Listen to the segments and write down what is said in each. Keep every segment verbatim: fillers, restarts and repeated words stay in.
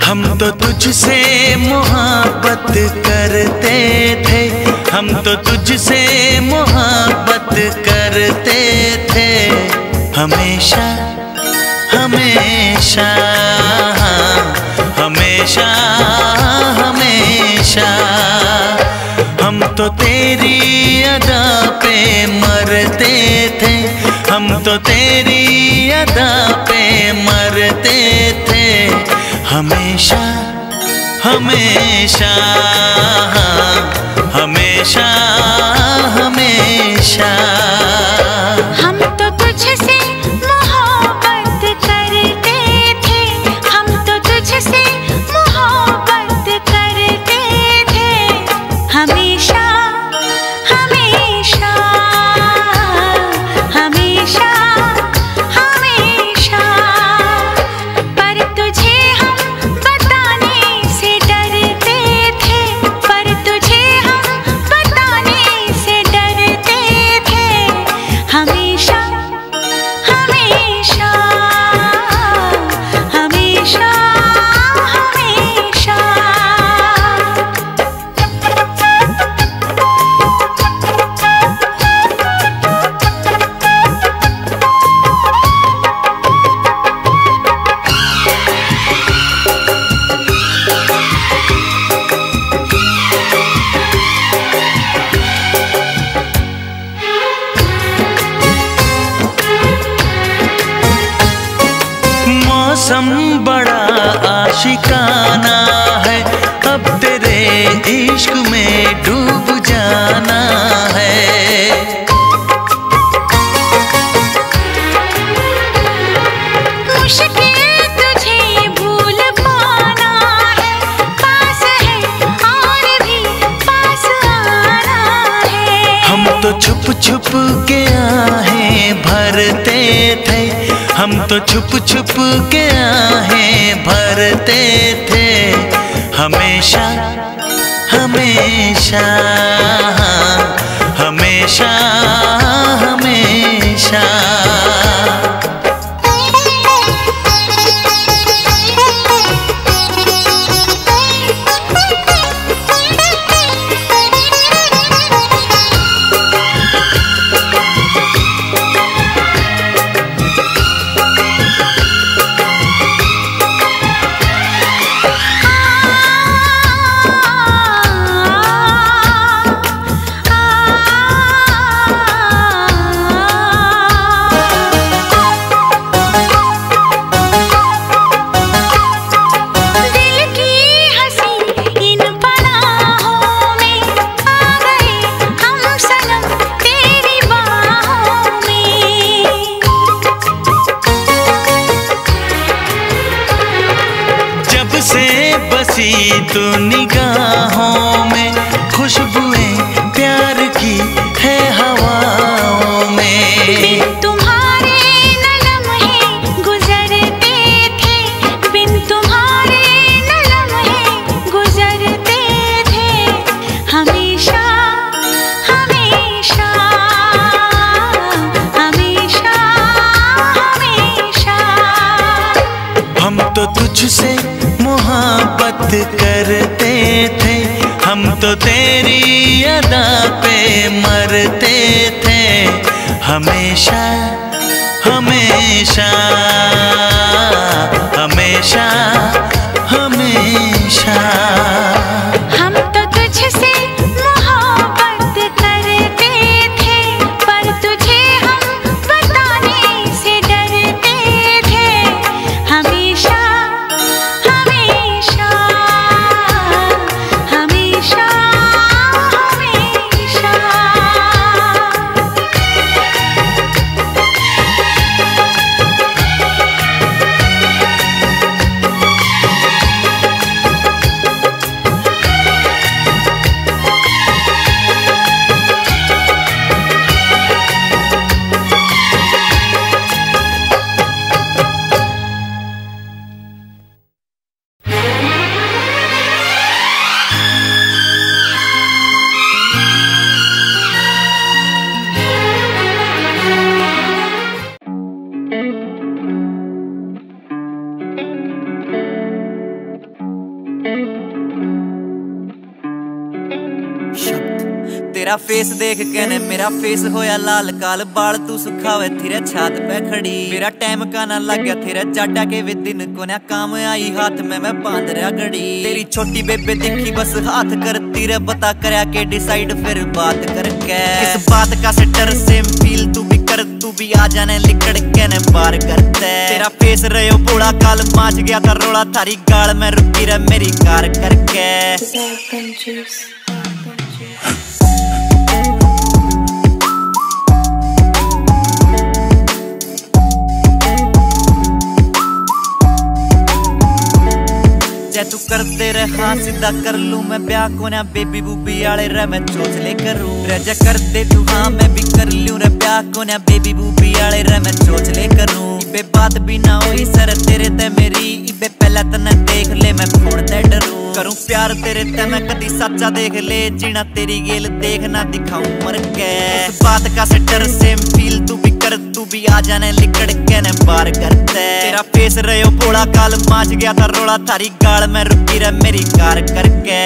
हम तो तुझसे मोहब्बत करते थे, हम तो तुझसे मोहब्बत करते थे, हमेशा हमेशा हमेशा हमेशा। हम तो तेरी अदा पे मरते थे, हम तो तेरी अदा पे मरते थे, हमेशा हमेशा हमेशा हमेशा। हम तो तुझसे मोहब्बत करते थे, हम तो तुझसे मोहब्बत करते थे, हमेशा हमेशा हमेशा हमेशा। पर तुझे हम बताने से डरते थे, पर तुझे हम बताने से डरते थे, हमेशा हमेशा हमेशा हमेशा। मौसम बड़ा आशिकाना है, अब तेरे इश्क में डूब जाना है। मुश्किल तुझे भूल पाना है, पास है और भी पास आना है। हम तो छुप छुप के आहें भरते थे, हम तो छुप छुप के आहें भरते थे, हमेशा हमेशा हमेशा हमेशा। बसी तू निगाहों में, खुशबुएं प्यार की है हवाओं में। बिन तुम्हारे न लम्हे गुजरते थे, बिन तुम्हारे न लम्हे गुजरते थे, हमेशा हमेशा हमेशा हमेशा। हम तो तुझसे मोहब्बत करते थे, हम तो तेरी अदा पे मरते थे, हमेशा हमेशा हमेशा हमेशा। हम तो तुझसे मोहब्बत करते थे, पर तुझे हम बताने से डरते थे, हमेशा हमेशा हमेशा हमेशा। तेरा फेस देख के ने मेरा फेस होया लाल काल बाल तू सुखावे तेरे छात पे खड़ी मेरा टाइम का ना लग गया तेरा जाटा के वे दिन को ना काम आई हाथ में मैं बांध रहा घड़ी तेरी छोटी बेबे दिखी बस हाथ करती रे बता करया के डिसाइड फिर बात करके इस बात का से डर सेम फील तू भी कर तू भी आ जाने लिकड़ के ने बार करते तेरा फेस रहे हो बूढ़ा काल माच गया था रोड़ा थारी गाल में रुकी रे मेरी कार करके जे तू कर दे रे हाँ सीधा कर लूं मैं ब्याह को ना बेबी बूबी आले रे मैं चोचले करूं रे जे कर दे तू हाँ मैं भी कर लूं रे ब्याह को ना बेबी बूबी आले रे मैं चोचले करूं इबे बात भी ना होई सर तेरे ते मेरी इबे पहला तने देख ले मैं फोड़ ते डरूं करूं प्यार तेरे ते मैं कदी सच्चा देख ले जीना तेरी गेल देखना दिखाऊं मर के इस बात का से डर सेम फील तू भी कर तू भी आ जाने लिकड़ के ने बार करते तेरा फेस रहे हो बोला काल माच गया था रोड़ा थारी गाल में रुकी रे मेरी कार करके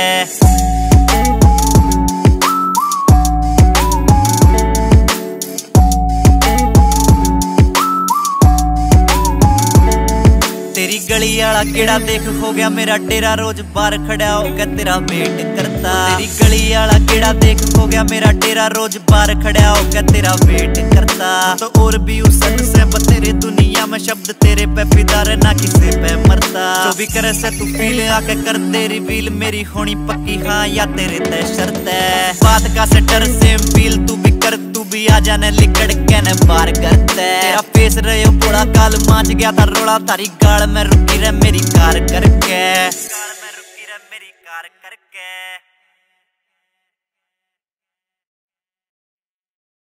तेरी गली आला केड़ा देख हो गया मेरा डेरा रोज बार खड़ा होकर तेरा वेट करता तेरी गली आला केड़ा देख हो गया मेरा डेरा रोज बार खड़ा होकर तेरा वेट करता तो और भी उस से बतेरे दुनिया में शब्द तेरे पे फिदा ना किसी पे मरता जो भी करे से तू फील आके कर दे रिवील मेरी होनी पक्की हाँ या तेरे तय शर्त है बात का से डर सेम फील तू भी कर तू भी आ जाने लिकड़ के ने बार करते तेरा फेस रहे हो बूढ़ा काल माच गया था रोड़ा थारी गाल में रुकी रे मेरी कार करके कार में रुकी रे मेरी कार करके।